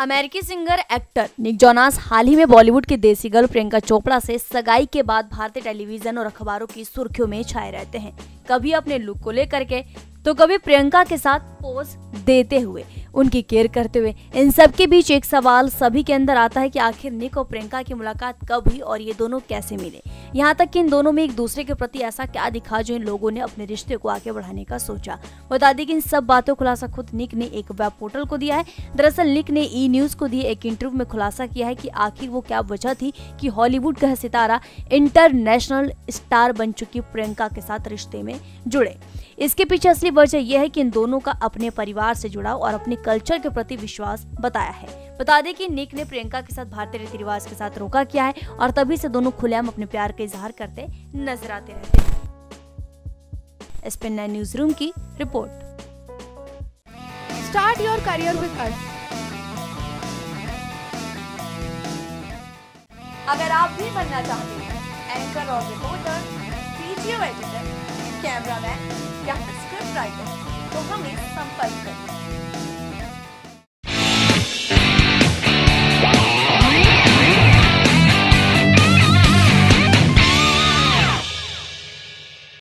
अमेरिकी singer actor Nick Jonas हाल ही में बॉलीवुड की देसी गर्ल प्रियंका चोपड़ा से सगाई के बाद भारतीय टेलीविजन और अखबारों की सुर्खियों में छाए रहते हैं। कभी अपने लुक को लेकर के तो कभी प्रियंका के साथ पोज देते हुए, उनकी केयर करते हुए। इन सब के बीच एक सवाल सभी के अंदर आता है कि आखिर निक और प्रियंका की मुलाकात कब हुई और ये दोनों कैसे मिले। यहाँ तक कि इन दोनों में एक दूसरे के प्रति ऐसा क्या दिखा जो इन लोगों ने अपने रिश्ते को आगे बढ़ाने का सोचा। बता दें कि इन सब बातों का खुलासा खुद निक ने एक वेब पोर्टल को दिया है। दरअसल निक ने ई न्यूज को दिए एक इंटरव्यू में खुलासा किया है कि आखिर वो क्या वजह थी कि हॉलीवुड का सितारा इंटरनेशनल स्टार बन चुकी प्रियंका के साथ रिश्ते में जुड़े। इसके पीछे असली वजह यह है कि इन दोनों का अपने परिवार से जुड़ाव और अपने कल्चर के प्रति विश्वास बताया है। बता दें कि निक ने प्रियंका के साथ भारतीय रीति रिवाज के साथ रोका किया है और तभी से दोनों खुलेआम अपने प्यार का इजहार करते नजर आते रहते हैं। SPN9 न्यूज रूम की रिपोर्ट। Start your career with us. अगर आप भी बनना चाहते हैं एंकर और रिपोर्टर, वीडियो एडिटर, कैमरामैन या स्क्रिप्ट राइटर तो हमें संपर्क करें।